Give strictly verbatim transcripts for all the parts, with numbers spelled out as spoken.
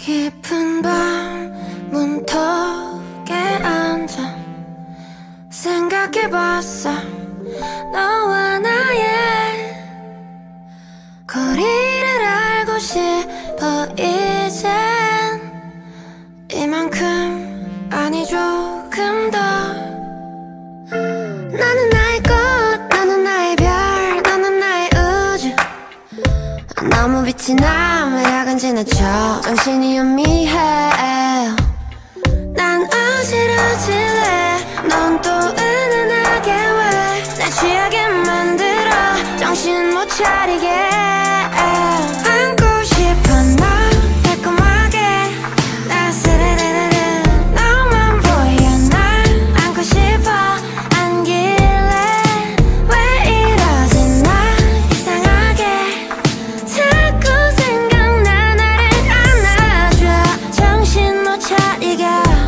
깊은 밤 문턱에 앉아 생각해봤어. 너와 나의 거리를 알고 싶어. 이젠 이만큼 아니 조금 더. 나는 나의 꽃, 나는 나의 별, 너는 나의 우주. 너무 빛이 나면 야간 지나쳐 정신이 혼미해. 난 어지러질래. 넌 또 은은하게 왜 날 취하게 만들어 정신 못 차리게. 안고 싶어 널 달콤하게. 나 스르르르르 너만 보여. 날 안고 싶어 안길래. 왜 이러지 나 이상하게 자꾸 생각나. 나를 안아줘 정신 못 차리게.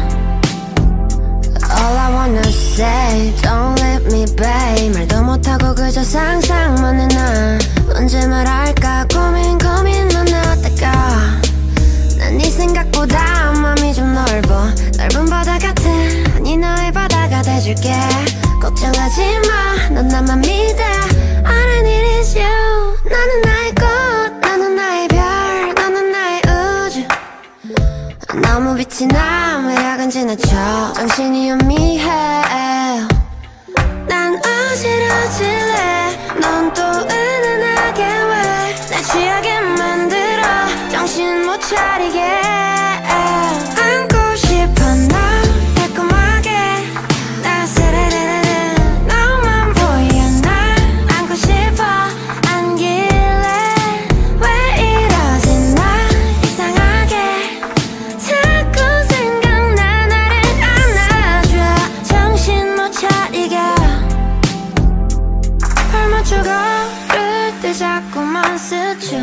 All I wanna say don't leave me babe. 말도 못하고 그저 상상만 해. 나 언제 말할까 고민 고민만 하다가 난 네 생각보다 맘이 좀 넓어. 넓은 바다 같은 아니 너의 바다가 돼줄게. 걱정하지 마 넌 나만 믿어. All I need is you. 나는 나의 꽃, 나는 나의 별, 너는 나의 우주. 너무 빛이 나면 야간 지나쳐 정신이 혼미해. 난 어지러질래. 넌 또 은은하게 왜 날 취하게 만들어 정신 못 차리게. 안고 싶어 널 달콤하게. 나 스르르르르 너만 보여. 날 안고 싶어 안길래. 왜 이러지 나 이상하게 자꾸 생각나. 나를 안아줘 정신 못 차리게. 발맞춰 걸을 때 자꾸만 스쳐.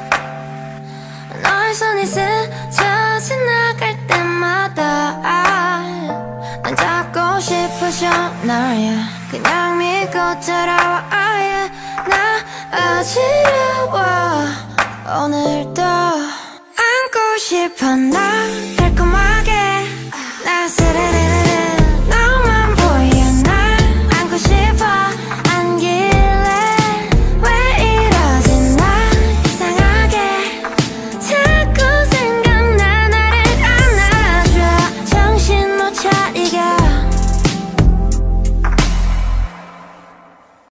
너의 손이 스쳐 지나갈 때마다 난 잡고 싶어져 널. yeah. 그냥 믿고 따라와. yeah. 나 어지러워 오늘도. 안고 싶어 널